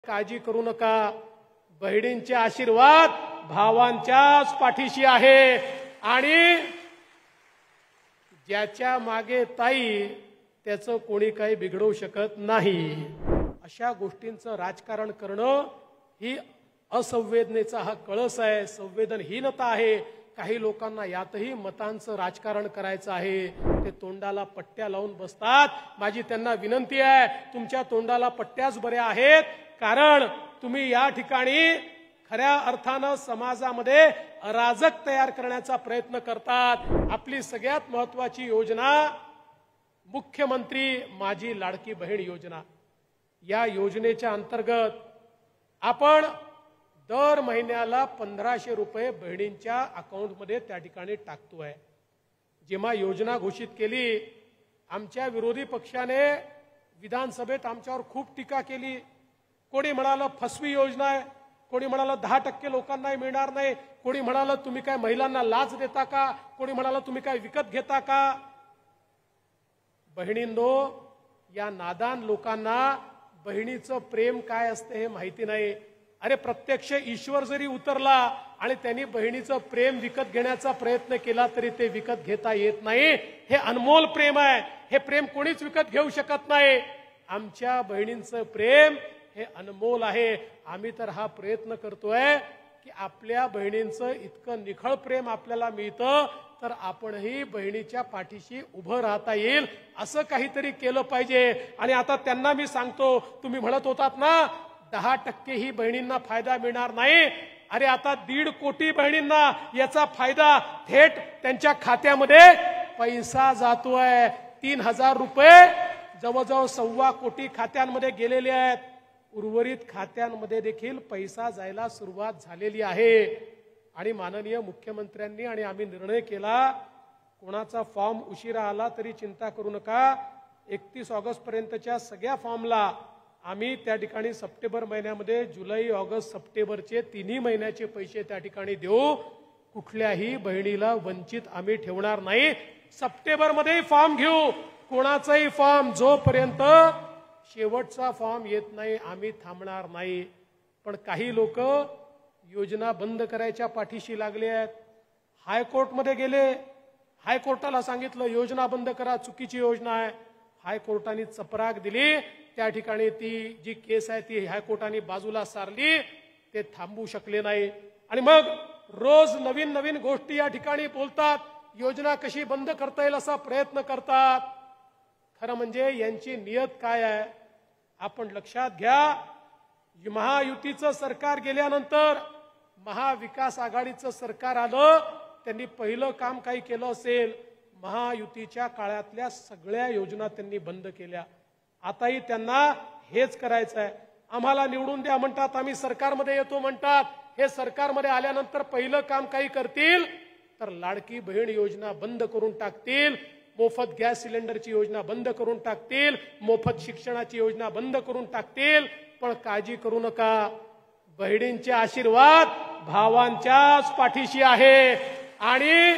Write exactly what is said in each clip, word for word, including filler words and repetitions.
काळजी करू नका, बहिणींचे आशीर्वाद भावांच्याच पाठीशी आहे आणि ज्याच्या मागे ताई त्याचं कोणी काही बिघडवू शकत नाही। अशा गोष्टींचं राजकारण करणं ही असंवेदनेचा हा कळस आहे, संवेदनहीनता आहे। काही लोकांना यातही मतांचं राजकारण करायचं आहे, ते तोंडाला पट्ट्या लावून बसतात। माझी त्यांना विनंती आहे, तुमच्या तोंडाला पट्ट्याच बऱ्या आहेत, कारण तुम्ही या ठिकाणी खऱ्या अर्थानं समाजामध्ये अराजक तयार करण्याचा प्रयत्न करतात। आपली सगळ्यात महत्त्वाची योजना मुख्यमंत्री माझी लाडकी बहीण योजना, या योजनेच्या अंतर्गत आपण दर महिन्याला पंधराशे रुपये बहिणींच्या अकाउंटमध्ये त्या ठिकाणी टाकतोय। जेव्हा योजना घोषित केली, आमच्या विरोधी पक्षाने विधानसभेत आमच्यावर खूप टीका केली। कोणी म्हणालं फसवी योजना आहे, कोणी म्हणालं दहा टक्के लोकांना मिळणार नाही, कोणी म्हणालं तुम्ही काय महिलांना लाच देता का, कोणी म्हणालं तुम्ही काय विकत घेता का। बहिणींनो, या नादान लोकांना बहिणीचं प्रेम काय असते हे माहिती नाही। अरे प्रत्यक्ष ईश्वर जरी उतरला आणि त्यांनी बहिणीचं प्रेम विकत घेण्याचा प्रयत्न केला तरी ते विकत घेता येत नाही। हे अनमोल प्रेम आहे, हे प्रेम कोणीच विकत घेऊ शकत नाही। आमच्या बहिणींचं प्रेम हे अनमोल आहे। आम्ही तर हा प्रयत्न करतोय की आपल्या बहिणींचं इतकं निखळ प्रेम आपल्याला मिळतं तर आपणही बहिणीच्या पाठीशी उभं राहता येईल असं काहीतरी केलं पाहिजे। आणि आता त्यांना मी सांगतो, तुम्ही म्हणत होतात ना दहा टक्के ही बहिणींना फायदा मिळणार नाही, अरे आता दीड कोटी बहिणींना याचा फायदा थेट त्यांच्या खात्यामध्ये पैसा जातोय। तीन हजार रुपये जवळजवळ सव्वा कोटी खात्यांमध्ये गेलेले आहेत, उर्वरित खात्यांमध्ये देखील पैसा जायला सुरुवात झालेली आहे। आणि माननीय मुख्यमंत्र्यांनी आणि आम्ही निर्णय केला, कोणाचा फॉर्म उशिरा आला तरी चिंता करू नका, एकतीस ऑगस्ट पर्यंतच्या सगळ्या फॉर्मला आम्ही त्या ठिकाणी सप्टेंबर महिन्यामध्ये जुलै ऑगस्ट सप्टेंबरचे तिन्ही महिन्याचे पैसे त्या ठिकाणी देऊ। कुठल्याही बहिणीला वंचित आम्ही ठेवणार नाही। सप्टेंबर मध्ये फॉर्म घेऊ, कोणाचाही फॉर्म जोपर्यंत शेवटचा फॉर्म येत नाही आम्ही थांबणार नाही। पण काही लोक योजना बंद करायच्या पाठीशी लागले आहेत, हायकोर्टमध्ये गेले, हायकोर्टाला सांगितलं योजना बंद करा, चुकीची योजना आहे। हायकोर्टाने चपराक दिली, त्या ठिकाणी ती जी केस आहे ती हायकोर्टाने बाजूला सारली, ते थांबू शकले नाही। आणि मग रोज नवीन नवीन गोष्टी या ठिकाणी बोलतात, योजना कशी बंद करता येईल असा प्रयत्न करतात। खरं म्हणजे यांची नियत काय आहे आपण लक्षात घ्या। महायुतीचं सरकार गेल्यानंतर महाविकास आघाडीचं सरकार आलं, त्यांनी पहिलं काम काही केलं असेल, महायुतीच्या काळातल्या सगळ्या योजना त्यांनी बंद केल्या। आताही त्यांना हेच करायचं आहे। आम्हाला निवडून द्या म्हणतात, आम्ही सरकारमध्ये येतो म्हणतात, हे सरकारमध्ये आल्यानंतर पहिलं काम काही करतील तर लाडकी बहीण योजना बंद करून टाकतील, मोफत गॅस सिलेंडरची योजना बंद करून टाकतील, मोफत शिक्षणाची योजना बंद करून टाकतील। पण काळजी करू नका, बहिणींचे आशीर्वाद भावांच्याच पाठीशी आहे आणि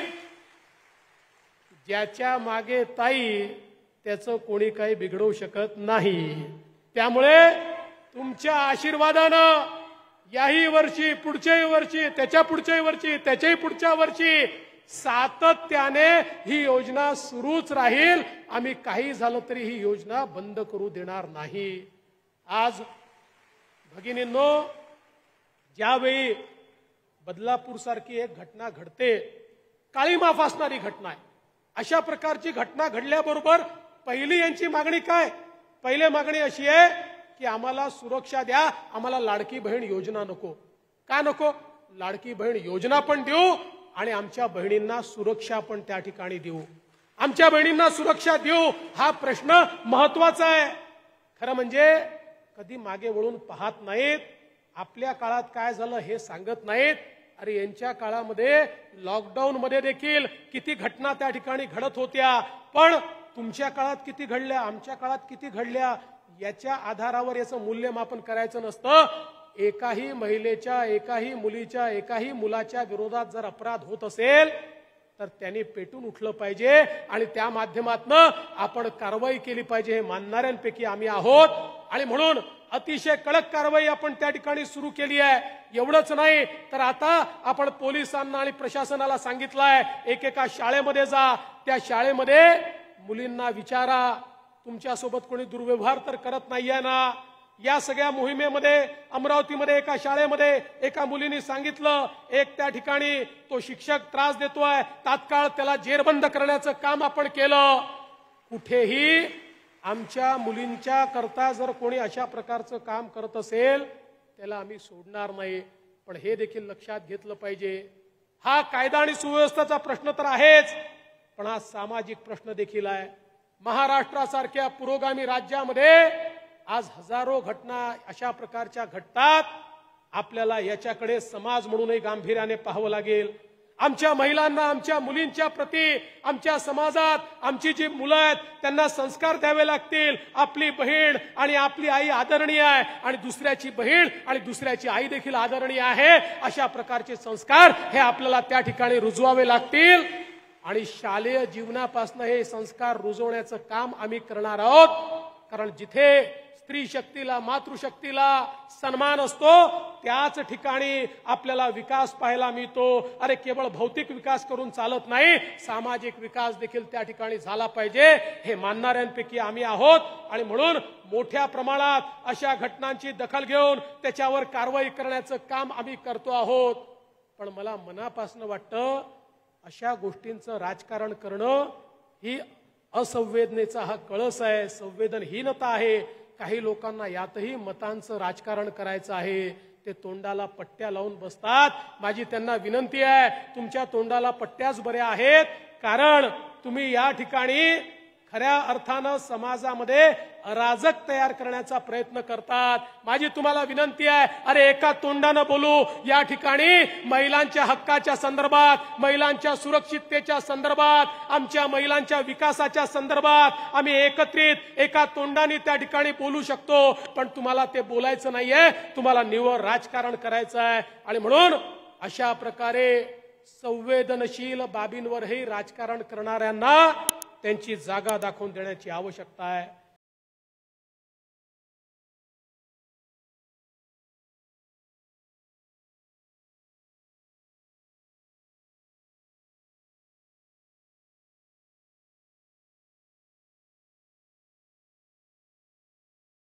ज्याच्या मागे ताई त्याचं कोणी काही बिघडवू शकत नाही। त्यामुळे तुमच्या आशीर्वादानं याही वर्षी, पुढच्याही वर्षी, त्याच्या पुढच्याही वर्षी, त्याच्याही पुढच्या वर्षी सातत्याने ही योजना सुरूच राहील। आम्ही काही झालं तरी ही योजना बंद करू देणार नाही। आज भगिनींनो, ज्यावेळी बदलापूर सारखी एक घटना घडते, काळीमा फासणारी घटना आहे, अशा प्रकारची घटना घडल्याबरोबर पहिली यांची मागणी काय? पहिली मागणी अशी आहे की आम्हाला सुरक्षा द्या, आम्हाला लाडकी बहीण योजना नको। का नको? लाडकी बहीण योजना पण देऊ आणि आमच्या बहिणींना सुरक्षा पण त्या ठिकाणी देऊ। आमच्या बहिणींना सुरक्षा देऊ हा प्रश्न महत्त्वाचा आहे। खरं म्हणजे कधी मागे वळून पाहत नाहीत, आपल्या काळात काय झालं हे सांगत नाहीत। अरे यांच्या काळामध्ये लॉकडाऊन मध्ये देखील किती घटना त्या ठिकाणी घडत होत्या, पण तुमच्या काळात किती घडल्या, आमच्या काळात किती घडल्या, याच्या आधारावर याचं मूल्यमापन करायचं नसतं। एकाही महिलेच्या, एकाही मुलीच्या, एकाही मुलाच्या विरोधात जर अपराध होत असेल तर त्यांनी पेटून उठलं पाहिजे आणि त्या माध्यमातून आपण कारवाई केली पाहिजे, हे मानणाऱ्यांपैकी आम्ही आहोत। आणि म्हणून अतिशय कडक कारवाई आपण त्या ठिकाणी सुरू केली आहे। एवढंच नाही तर आता आपण पोलिसांना आणि प्रशासनाला सांगितलंय, एकेका शाळेमध्ये जा, त्या शाळेमध्ये मुलींना विचारा तुमच्यासोबत कोणी दुर्व्यवहार तर करत नाहीये ना। या सगळ्या मोहिमेमध्ये अमरावतीमध्ये एका शाळेमध्ये एका मुलीने सांगितलं, एक त्या ठिकाणी तो शिक्षक त्रास देतोय, तात्काळ त्याला जेरबंद करण्याचं काम आपण केलं। कुठेही आमच्या मुलींच्या करता जर कोणी अशा प्रकारचं काम करत असेल त्याला आम्ही सोडणार नाही। पण हे देखील लक्षात घेतलं पाहिजे, हा कायदा आणि सुव्यवस्थेचा प्रश्न तर आहेच, पण हा सामाजिक प्रश्न देखील आहे। महाराष्ट्रासारख्या पुरोगामी राज्यामध्ये आज हजारो घटना अशा प्रकारच्या घडतात, आपल्याला याच्याकडे समाज म्हणूनही गांभीर्याने पाहावं लागेल। आमच्या महिलांना, आमच्या मुलींच्या प्रती आमच्या समाजात आमची जी मुलं आहेत त्यांना संस्कार द्यावे लागतील। आपली बहीण आणि आपली आई आदरणीय आहे आणि दुसऱ्याची बहीण आणि दुसऱ्याची आई देखील आदरणीय आहे, अशा प्रकारचे संस्कार हे आपल्याला त्या ठिकाणी रुजवावे लागतील। आणि शालेय जीवनापासून हे संस्कार रुजवण्याचं काम आम्ही करणार आहोत। कारण जिथे स्त्री शक्तीला, मातृशक्तीला सन्मान असतो त्याच ठिकाणी आपल्याला विकास पाहायला मिळतो। अरे केवळ भौतिक विकास करून चालत नाही, सामाजिक विकास देखील त्या ठिकाणी झाला पाहिजे, हे मानणाऱ्यांपैकी आम्ही आहोत। आणि म्हणून मोठ्या प्रमाणात अशा घटनांची दखल घेऊन त्याच्यावर कारवाई करण्याचं काम आम्ही करतो आहोत। पण मला मनापासून वाटतं अशा गोष्टींचं राजकारण करणं ही असंवेदनेचा हा कळस आहे, संवेदनहीनता आहे। काही लोकांना यातही मतांचं राजकारण करायचं आहे, ते तोंडाला पट्ट्या लावून बसतात। माझी त्यांना विनंती आहे, तुमच्या तोंडाला पट्ट्याच बऱ्या आहेत, कारण तुम्ही या ठिकाणी खऱ्या अर्थानं समाजामध्ये अराजक तयार करण्याचा प्रयत्न करतात। माझी तुम्हाला विनंती आहे, अरे एका तोंडानं बोलू, या ठिकाणी महिलांच्या हक्काच्या संदर्भात, महिलांच्या सुरक्षिततेच्या संदर्भात, आमच्या महिलांच्या विकासाच्या संदर्भात आम्ही एकत्रित एका तोंडाने त्या ठिकाणी बोलू शकतो। पण तुम्हाला ते बोलायचं नाहीये, तुम्हाला निव्वळ राजकारण करायचं आहे। आणि म्हणून अशा प्रकारे संवेदनशील बाबींवरही राजकारण करणाऱ्यांना त्यांची जागा दाखवून देण्याची आवश्यकता आहे।